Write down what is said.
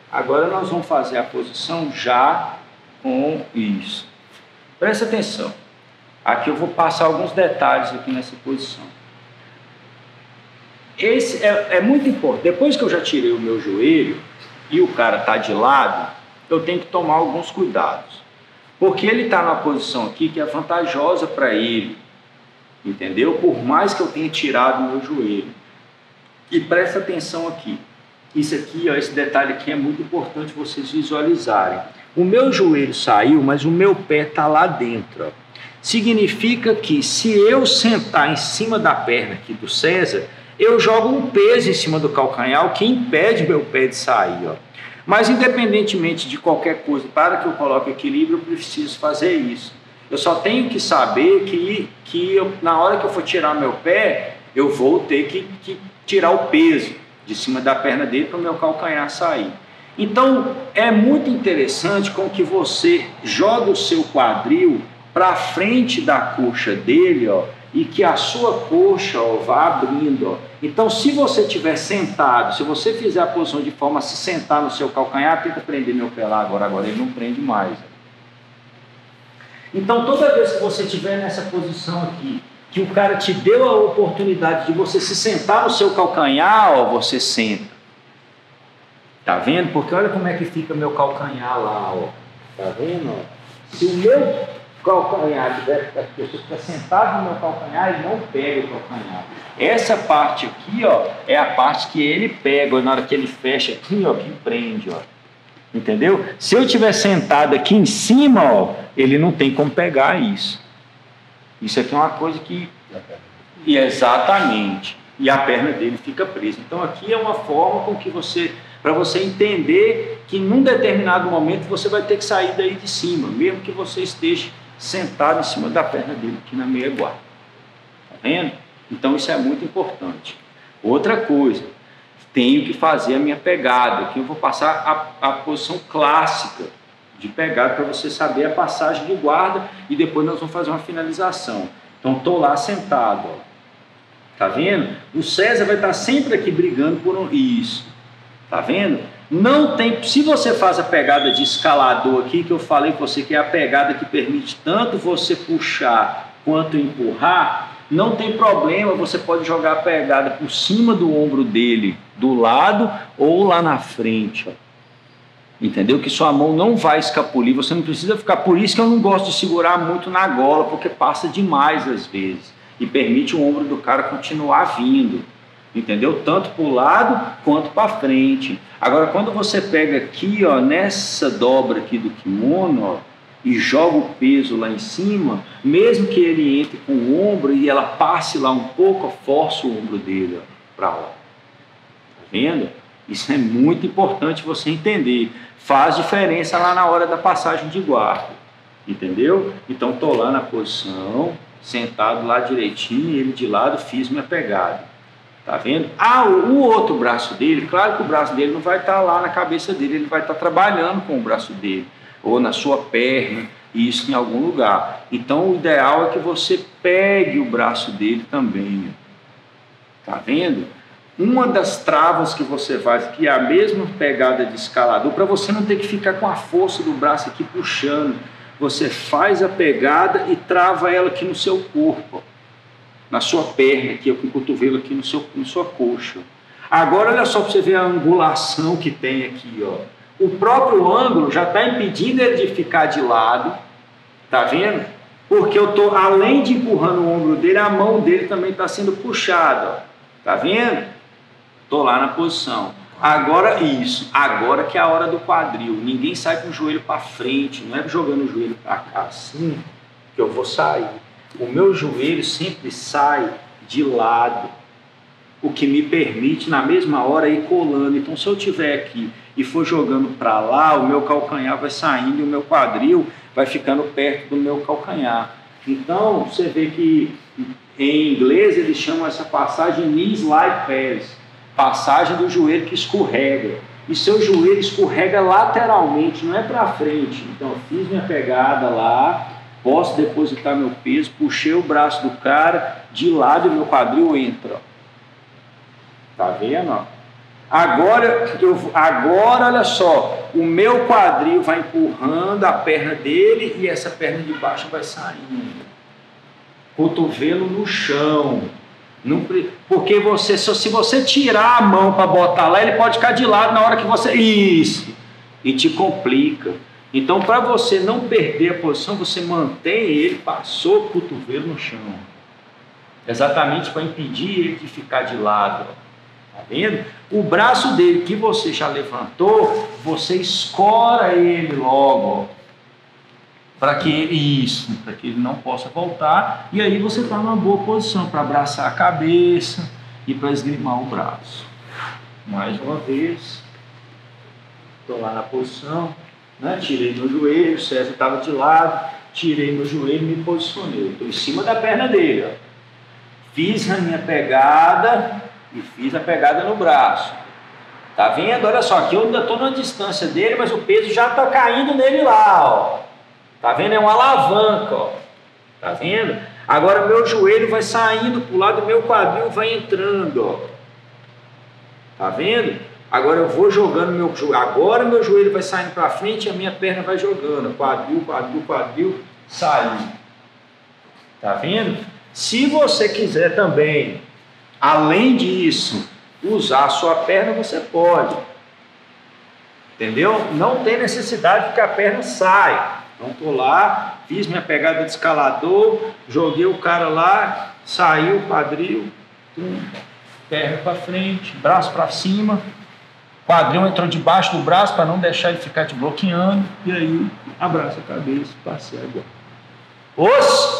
Agora nós vamos fazer a posição já com isso. Presta atenção. Aqui eu vou passar alguns detalhes aqui nessa posição. Esse é muito importante. Depois que eu já tirei o meu joelho e o cara está de lado, eu tenho que tomar alguns cuidados. Porque ele está numa posição aqui que é vantajosa para ele. Entendeu? Por mais que eu tenha tirado o meu joelho. E presta atenção aqui. Isso aqui, ó, esse detalhe aqui é muito importante vocês visualizarem. O meu joelho saiu, mas o meu pé está lá dentro. Ó. Significa que se eu sentar em cima da perna aqui do César, eu jogo um peso em cima do calcanhar, o que impede meu pé de sair. Ó. Mas independentemente de qualquer coisa, para que eu coloque equilíbrio, eu preciso fazer isso. Eu só tenho que saber que na hora que eu for tirar meu pé, eu vou ter que tirar o peso de cima da perna dele para o meu calcanhar sair. Então, é muito interessante com que você joga o seu quadril para frente da coxa dele, ó, e que a sua coxa, ó, vá abrindo. Ó. Então, se você estiver sentado, se você fizer a posição de forma a se sentar no seu calcanhar, tenta prender meu pé lá agora ele não prende mais. Ó. Então, toda vez que você estiver nessa posição aqui, que o cara te deu a oportunidade de você se sentar no seu calcanhar, ó, você senta. Tá vendo? Porque olha como é que fica meu calcanhar lá, ó. Tá vendo? Ó? Se o meu calcanhar estiver sentado no meu calcanhar, ele não pega o calcanhar. Essa parte aqui, ó, é a parte que ele pega, ó, na hora que ele fecha aqui, ó, que prende, ó. Entendeu? Se eu estiver sentado aqui em cima, ó, ele não tem como pegar isso. Isso aqui é uma coisa que... E exatamente. E a perna dele fica presa. Então aqui é uma forma com que você... Para você entender que num determinado momento você vai ter que sair daí de cima, mesmo que você esteja sentado em cima da perna dele, aqui na meia guarda. Tá vendo? Então isso é muito importante. Outra coisa, tenho que fazer a minha pegada. Aqui eu vou passar a posição clássica de pegada para você saber a passagem de guarda e depois nós vamos fazer uma finalização. Então estou lá sentado. Ó. Tá vendo? O César vai estar sempre aqui brigando por isso. Tá vendo? Não tem, se você faz a pegada de escalador aqui, que eu falei com você que é a pegada que permite tanto você puxar quanto empurrar, não tem problema, você pode jogar a pegada por cima do ombro dele, do lado ou lá na frente, ó. Entendeu? Que sua mão não vai escapulir, você não precisa ficar, por isso que eu não gosto de segurar muito na gola, porque passa demais às vezes, e permite o ombro do cara continuar vindo. Entendeu? Tanto para o lado quanto para frente. Agora, quando você pega aqui, ó, nessa dobra aqui do kimono, ó, e joga o peso lá em cima, mesmo que ele entre com o ombro e ela passe lá um pouco, força o ombro dele para lá. Tá vendo? Isso é muito importante você entender. Faz diferença lá na hora da passagem de guarda. Entendeu? Então, estou lá na posição, sentado lá direitinho, ele de lado, fiz minha pegada. Tá vendo? Ah, o outro braço dele, claro que o braço dele não vai estar lá na cabeça dele, ele vai estar trabalhando com o braço dele, ou na sua perna, isso em algum lugar. Então o ideal é que você pegue o braço dele também. Tá vendo? Uma das travas que você faz aqui é a mesma pegada de escalador, para você não ter que ficar com a força do braço aqui puxando. Você faz a pegada e trava ela aqui no seu corpo. Na sua perna, aqui, com o cotovelo aqui na sua coxa. Agora, olha só para você ver a angulação que tem aqui. Ó. O próprio ângulo já está impedindo ele de ficar de lado. Tá vendo? Porque eu estou, além de empurrando o ombro dele, a mão dele também está sendo puxada. Ó. Tá vendo? Estou lá na posição. Agora isso. Agora que é a hora do quadril. Ninguém sai com o joelho para frente. Não é jogando o joelho para cá assim que eu vou sair. O meu joelho sempre sai de lado, o que me permite na mesma hora ir colando. Então se eu estiver aqui e for jogando para lá, o meu calcanhar vai saindo e o meu quadril vai ficando perto do meu calcanhar. Então você vê que em inglês eles chamam essa passagem knee slide pass, passagem do joelho que escorrega. E seu joelho escorrega lateralmente, não é para frente. Então eu fiz minha pegada lá, posso depositar meu peso, puxei o braço do cara de lado e meu quadril entra. Tá vendo? Ó? Agora, olha só, o meu quadril vai empurrando a perna dele e essa perna de baixo vai saindo. Cotovelo no chão. Porque se você tirar a mão para botar lá, ele pode ficar de lado na hora que você... Isso! E te complica. Então, para você não perder a posição, você mantém ele, passou o cotovelo no chão. Exatamente para impedir ele de ficar de lado. Tá vendo? O braço dele que você já levantou, você escora ele logo. Para que ele não possa voltar, e aí você está numa boa posição para abraçar a cabeça e para esgrimar o braço. Mais uma vez, estou lá na posição, né? Tirei meu joelho, o César estava de lado, tirei meu joelho e me posicionei. Estou em cima da perna dele, ó. Fiz a minha pegada e fiz a pegada no braço. Tá vendo? Olha só, aqui eu ainda estou na distância dele, mas o peso já está caindo nele lá, ó. Tá vendo? É uma alavanca, ó. Tá vendo? Agora meu joelho vai saindo pro lado, meu quadril vai entrando, ó. Tá vendo? Agora eu vou jogando meu joelho. Agora meu joelho vai saindo para frente e a minha perna vai jogando. Quadril, saindo. Tá vendo? Se você quiser também, além disso, usar a sua perna, você pode. Entendeu? Não tem necessidade que a perna saia. Então estou lá, fiz minha pegada de escalador, joguei o cara lá, saiu o quadril, perna para frente, braço para cima, quadril entrou debaixo do braço para não deixar ele ficar te bloqueando, e aí abraça a cabeça, passei agora.